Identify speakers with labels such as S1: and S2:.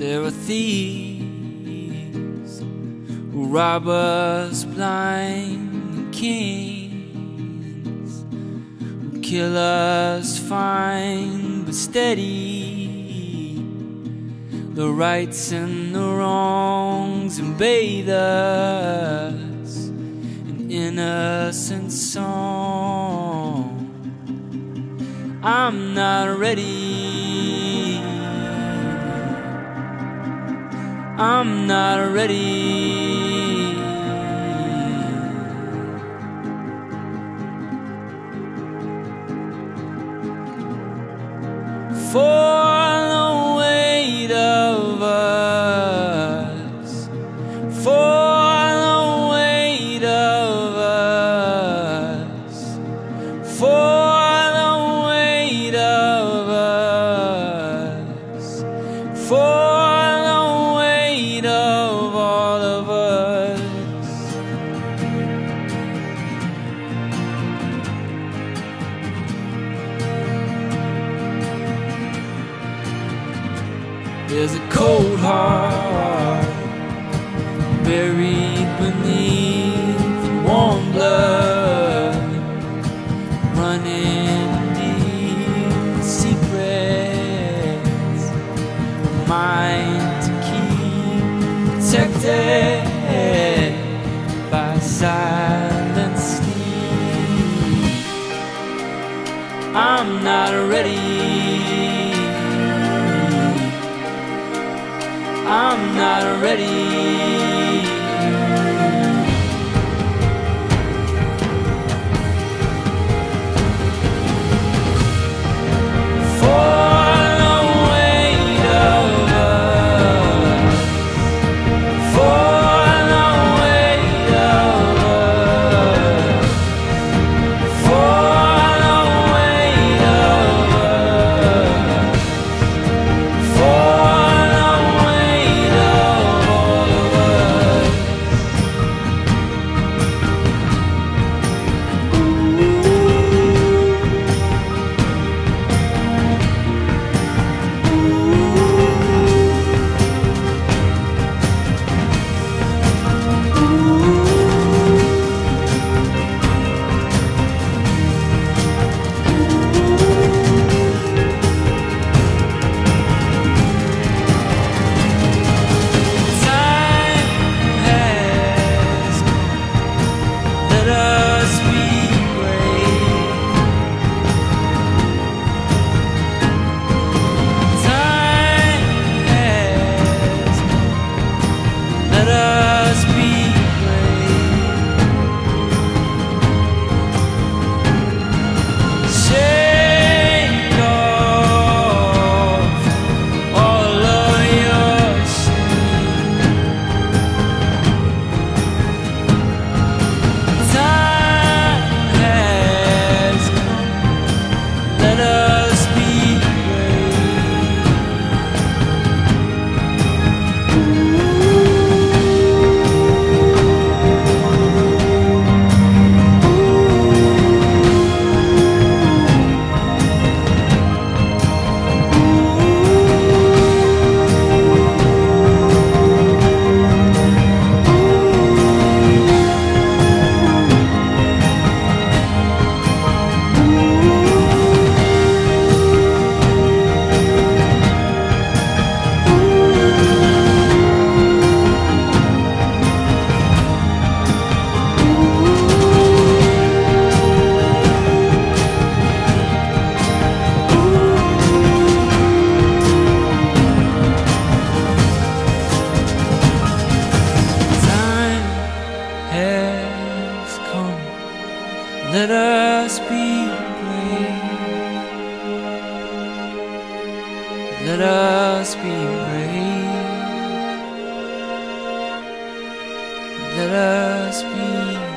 S1: There are thieves who rob us blind, kings who kill us fine but steady, the rights and the wrongs, and bathe us in innocent song. I'm not ready, I'm not ready for the weight of us, for the weight of us, for the weight of us, for of all of us. There's a cold heart buried beneath warm blood, running deep secrets, a mind to keep protected by silent sleep. I'm not ready, I'm not ready Let us be brave. Let us be brave. Let us be